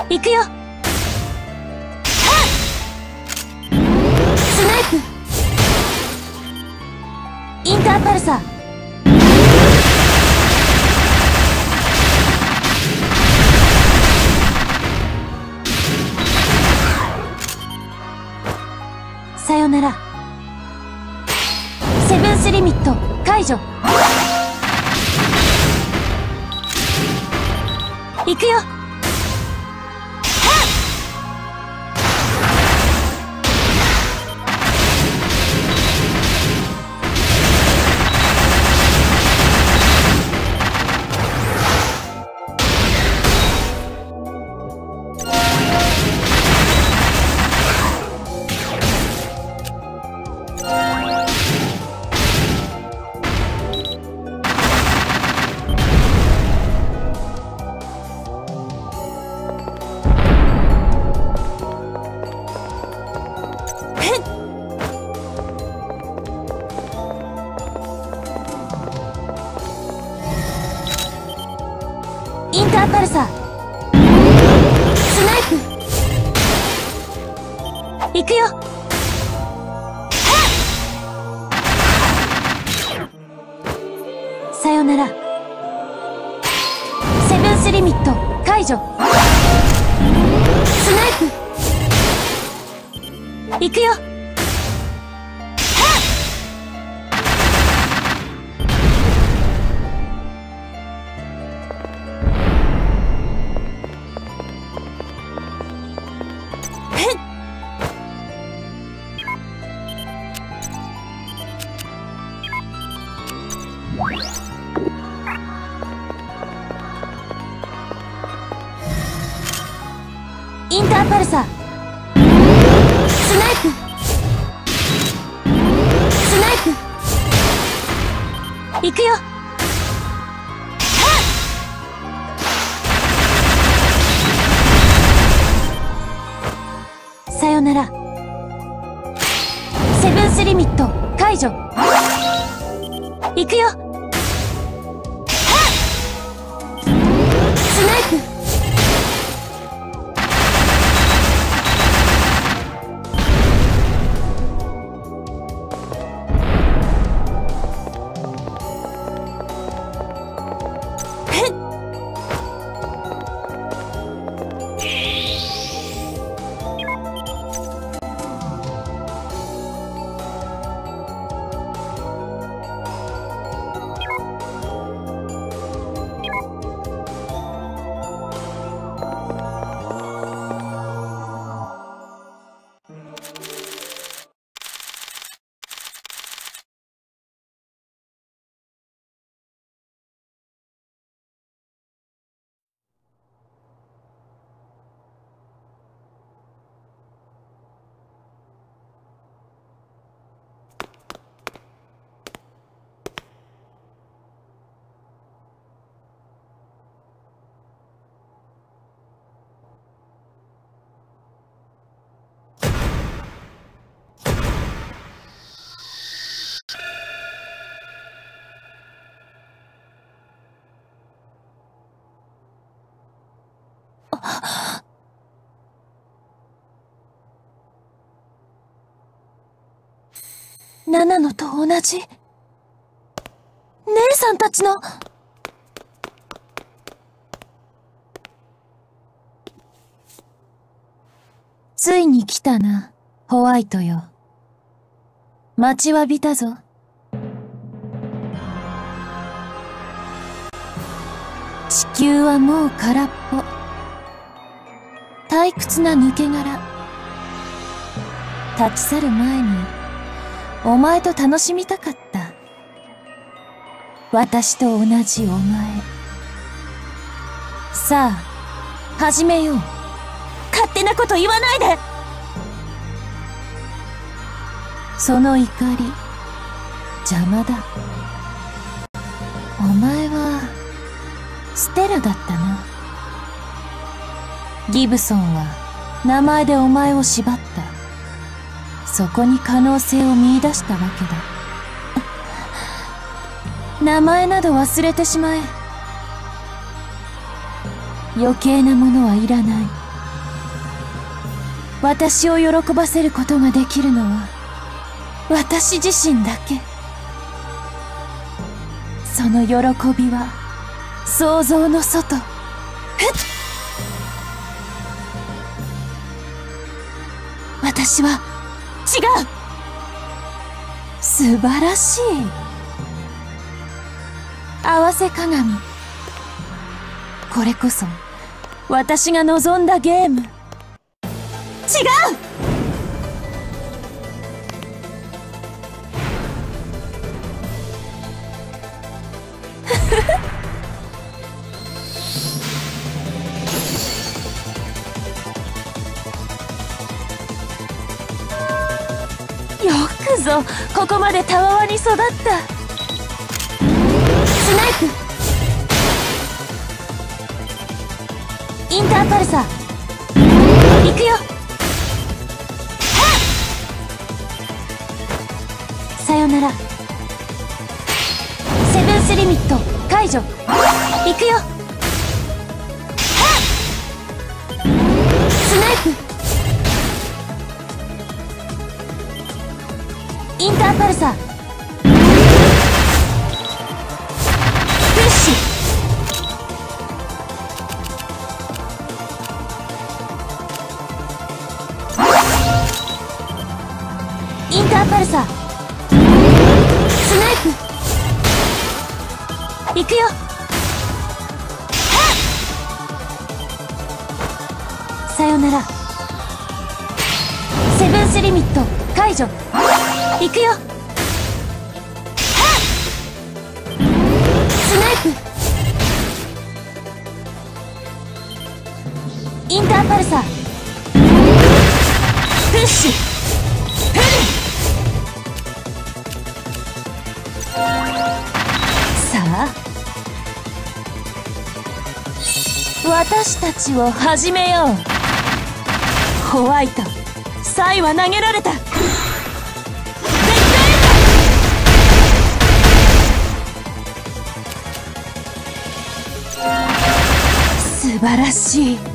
行くよ。スナイプ。インターパルサー。さよなら。セブンスリミット解除。行くよ。インターパルサー。スナイプ。行くよ。さよなら。セブンスリミット解除。スナイプ。行くよ。インターパルサー。スナイプ。スナイプ。行くよ。さよなら。セブンスリミット解除。行くよ。スナイプ。ナナのと同じ。姉さんたちの。ついに来たな、ホワイトよ。待ちわびたぞ。地球はもう空っぽ。退屈な抜け殻。立ち去る前にお前と楽しみたかった。私と同じお前。さあ、始めよう。勝手なこと言わないで。その怒り、邪魔だ。お前はステラだったな。ギブソンは名前でお前を縛った。そこに可能性を見出したわけだ。名前など忘れてしまえ。余計なものはいらない。 私を喜ばせることができるのは私自身だけ。その喜びは想像の外。私は違う。素晴らしい。合わせ鏡。これこそ私が望んだゲーム。違う。よくぞここまでたわわに育った。スナイプ。インターパルサー。行くよ。さよなら。セブンスリミット解除。行くよ。スナイプ。インターパルサー。プッシュ。インターパルサー。スナイプ。行くよ。さよなら。セブンスリミット解除。行くよ。スナイプ。インターパルサー。プッシュ。フル。さあ、私たちを始めよう。ホワイト、サイは投げられた。素晴らしい。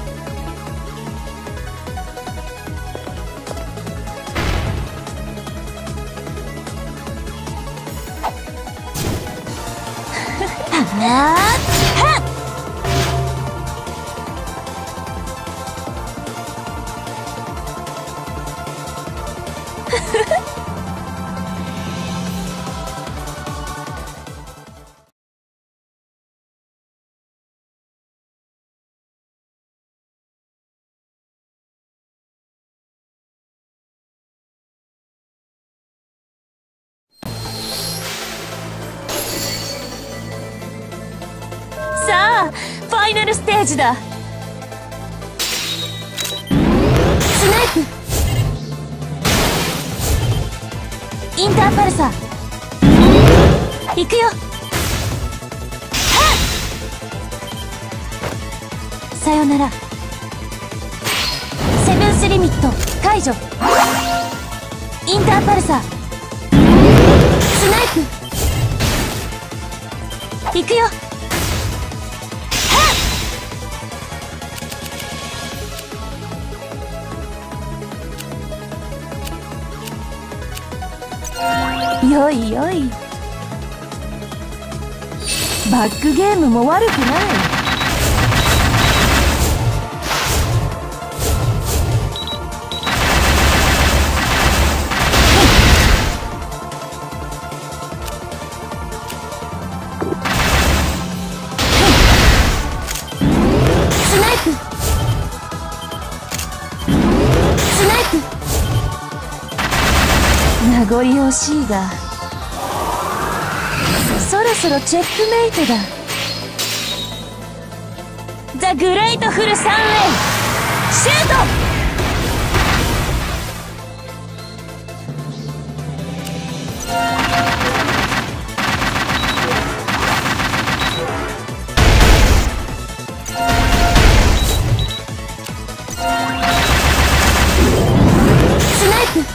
さあ、ファイナルステージだ。スナイプ。インターパルサー。行くよ。さよなら。セブンスリミット解除。インターパルサー。スナイプ。行くよ。よいよい。バックゲームも悪くない。スナイプ。スナイプ。名残惜しいが、そろそろチェックメイトだ。ザ・グレイトフル3ウェイシュート。スナイプ。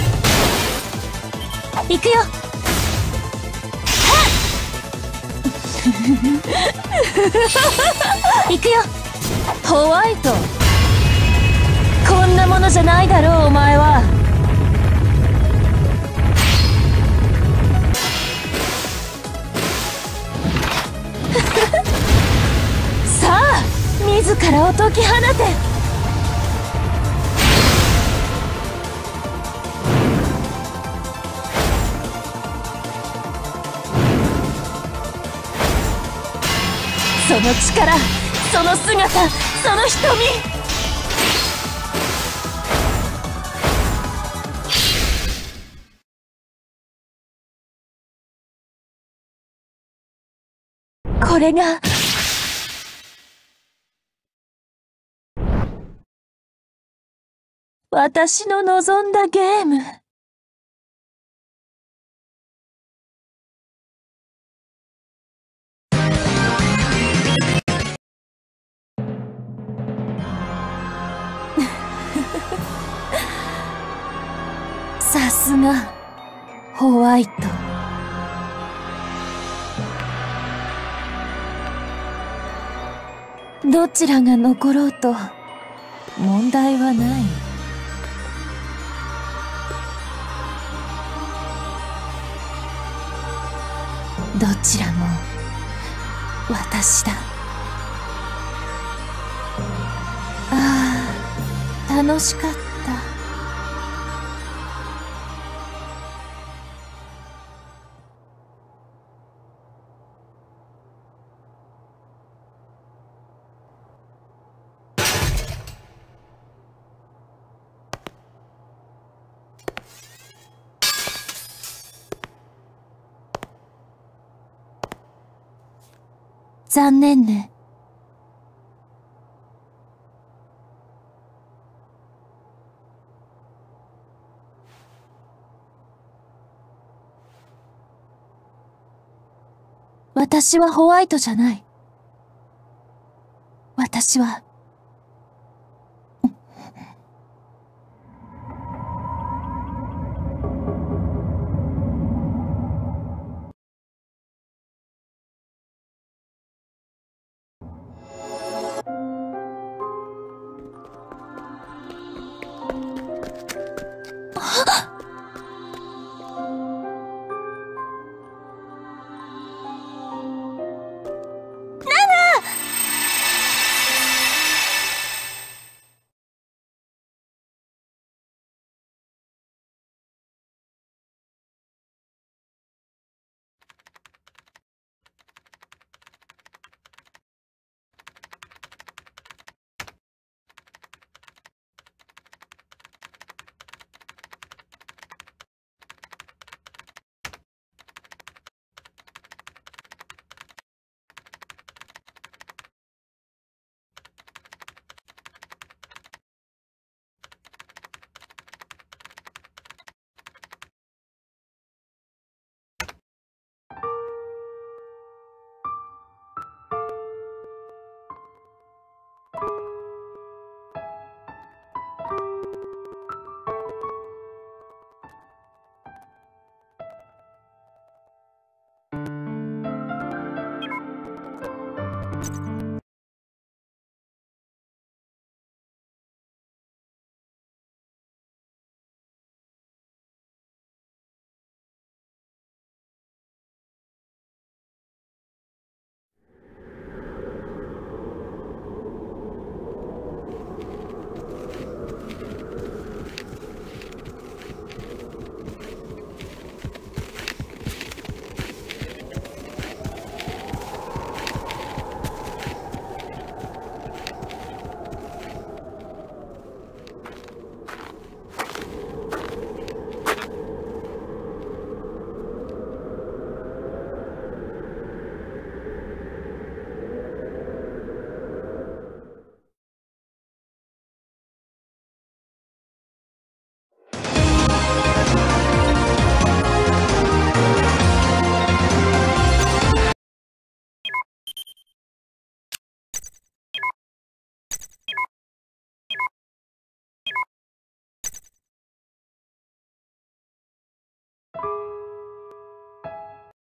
行くよ。行くよ。ホワイト、こそんなものじゃないだろうお前は。さあ自らを解き放て。その力、その姿、その瞳。これが私の望んだゲーム。さすがホワイト。どちらが残ろうと問題はない。どちらも私だ。ああ、楽しかった。残念ね。私はホワイトじゃない。私は